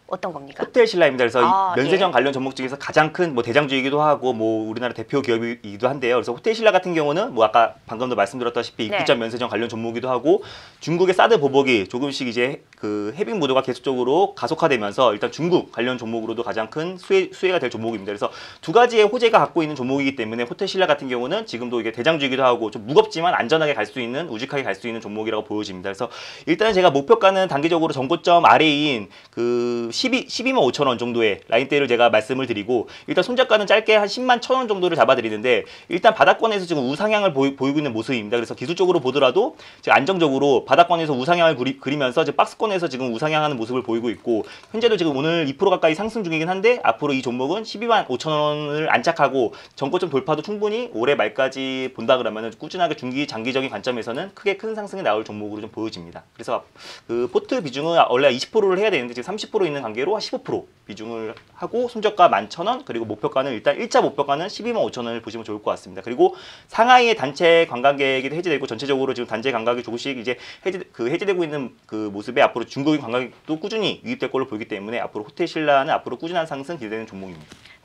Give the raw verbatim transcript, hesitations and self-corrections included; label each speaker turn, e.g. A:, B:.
A: 어떤 겁니까?
B: 호텔 신라입니다. 그래서
A: 아,
B: 이 면세점
A: 예.
B: 관련 종목 중에서 가장 큰 뭐 대장주이기도 하고 뭐 우리나라 대표 기업이기도 한데요. 그래서 호텔 신라 같은 경우는 뭐 아까 방금도 말씀드렸다시피 입구점
A: 네.
B: 면세점 관련 종목이기도 하고 중국의 사드 보복이 조금씩 이제 그 해빙 무도가 계속적으로 가속화되면서 일단 중국 관련 종목으로도 가장 큰 수혜, 수혜가 될 종목입니다. 그래서 두 가지의 호재가 갖고 있는 종목이기 때문에 호텔 신라 같은 경우는 지금도 이게 대장주이기도 하고 좀 무겁지만 안전하게 갈 수 있는 우직하게 갈 수 있는 종목이라고 보여집니다. 그래서 일단 제가 목표가는 단기적으로 전고점 아래인 그 십이, 십이만 오천 원 정도의 라인대를 제가 말씀을 드리고 일단 손절가는 짧게 한 십만 천 원 정도를 잡아드리는데 일단 바닥권에서 지금 우상향을 보이, 보이고 있는 모습입니다. 그래서 기술적으로 보더라도 지금 안정적으로 바닥권에서 우상향을 그리, 그리면서 이제 박스권에서 지금 우상향하는 모습을 보이고 있고 현재도 지금 오늘 이 퍼센트 가까이 상승 중이긴 한데 앞으로 이 종목은 십이만 오천 원을 안착하고 전고점 돌파도 충분히 올해 말까지 본다 그러면 꾸준하게 중기 장기적인 관점에서는 크게 큰 상승이 나올 종목으로 좀 보여집니다. 그래서 그 포트 비중은 원래 이십 퍼센트를 해야 되는데 지금 삼십 퍼센트 있는 관계로 십오 퍼센트 비중을 하고 손절가 만 천 원 그리고 목표가는 일단 일자 목표가는 십이만 오천 원을 보시면 좋을 것 같습니다. 그리고 상하이의 단체 관광객이 해제되고 전체적으로 지금 단체 관광객이 조금씩 이제 해제 그 해제되고 있는 그 모습에 앞으로 중국인 관광객도 꾸준히 유입될 걸로 보이기 때문에 앞으로 호텔 신라는 앞으로 꾸준한 상승 기대되는 종목입니다.